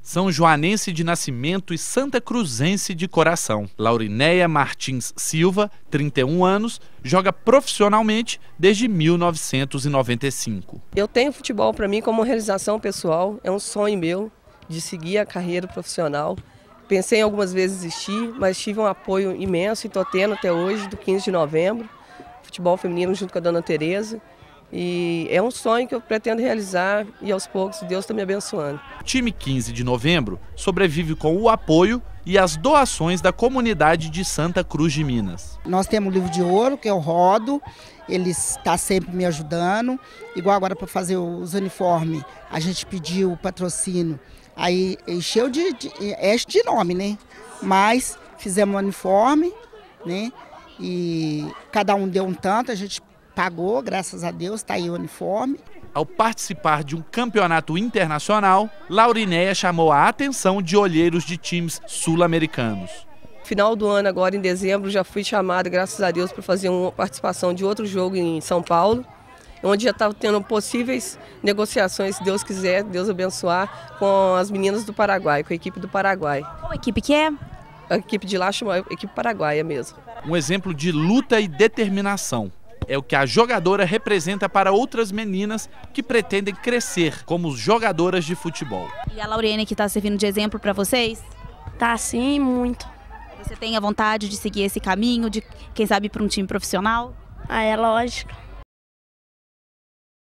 São joanense de nascimento e santa cruzense de coração. Laurinéia Martins Silva, 31 anos, joga profissionalmente desde 1995. Eu tenho futebol para mim como uma realização pessoal, é um sonho meu de seguir a carreira profissional. Pensei em algumas vezes desistir, mas tive um apoio imenso e estou tendo até hoje, do 15 de novembro, futebol feminino junto com a dona Tereza. E é um sonho que eu pretendo realizar e aos poucos Deus está me abençoando. O time 15 de novembro sobrevive com o apoio e as doações da comunidade de Santa Cruz de Minas. Nós temos o livro de ouro, que é o Rodo, ele está sempre me ajudando. Igual agora para fazer os uniformes, a gente pediu o patrocínio, aí encheu de nome, né? Mas fizemos um uniforme, né? E cada um deu um tanto, a gente pagou, graças a Deus, está aí o uniforme. Ao participar de um campeonato internacional, Laurinéia chamou a atenção de olheiros de times sul-americanos. Final do ano, agora em dezembro, já fui chamada, graças a Deus, para fazer uma participação de outro jogo em São Paulo, onde já estava tendo possíveis negociações, se Deus quiser, Deus abençoar, com as meninas do Paraguai, com a equipe do Paraguai. Qual equipe que é? A equipe de lá chama a equipe paraguaia mesmo. Um exemplo de luta e determinação. É o que a jogadora representa para outras meninas que pretendem crescer como jogadoras de futebol. E a Lauriane que está servindo de exemplo para vocês? Tá sim, muito. Você tem a vontade de seguir esse caminho, de quem sabe para um time profissional? Ah, é lógico.